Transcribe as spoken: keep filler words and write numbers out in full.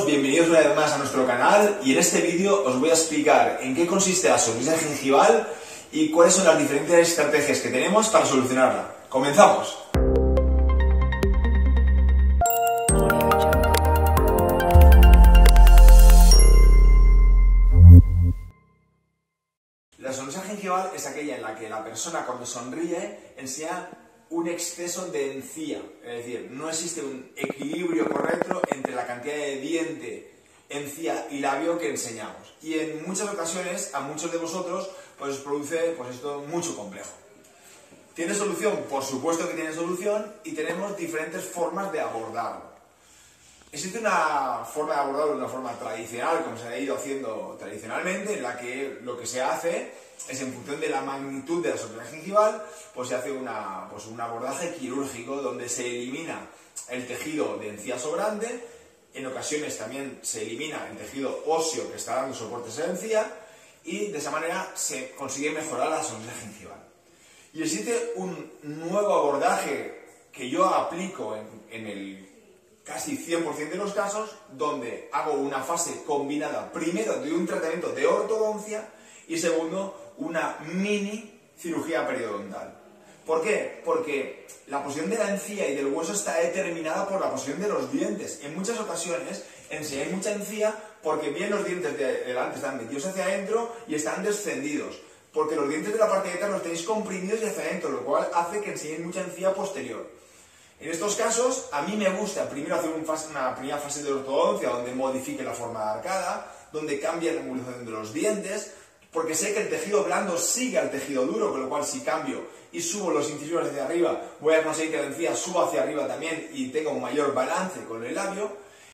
bienvenidos una vez más a nuestro canal y en este vídeo os voy a explicar en qué consiste la sonrisa gingival y cuáles son las diferentes estrategias que tenemos para solucionarla. ¡Comenzamos! La sonrisa gingival es aquella en la que la persona cuando sonríe enseña un exceso de encía, es decir, no existe un equilibrio correcto entre la cantidad de diente, encía y labio que enseñamos. Y en muchas ocasiones, a muchos de vosotros, pues os produce pues esto mucho complejo. ¿Tiene solución? Por supuesto que tiene solución y tenemos diferentes formas de abordarlo. Existe una forma de abordarlo de una forma tradicional, como se ha ido haciendo tradicionalmente, en la que lo que se hace es, en función de la magnitud de la sonrisa gingival, pues se hace una, pues un abordaje quirúrgico donde se elimina el tejido de encía sobrante, en ocasiones también se elimina el tejido óseo que está dando soporte a esa encía y de esa manera se consigue mejorar la sonrisa gingival. Y existe un nuevo abordaje que yo aplico en, en el casi cien por ciento de los casos, donde hago una fase combinada, primero de un tratamiento de ortodoncia y segundo, una mini cirugía periodontal. ¿Por qué? Porque la posición de la encía y del hueso está determinada por la posición de los dientes. En muchas ocasiones enseñáis mucha encía porque bien los dientes de delante están metidos hacia adentro y están descendidos, porque los dientes de la parte de atrás los tenéis comprimidos y hacia adentro, lo cual hace que enseñéis mucha encía posterior. En estos casos, a mí me gusta primero hacer un fase, una primera fase de ortodoncia donde modifique la forma de arcada, donde cambie la angulación de los dientes, porque sé que el tejido blando sigue al tejido duro, con lo cual si cambio y subo los incisivos hacia arriba, voy a conseguir que la encía suba hacia arriba también y tenga un mayor balance con el labio.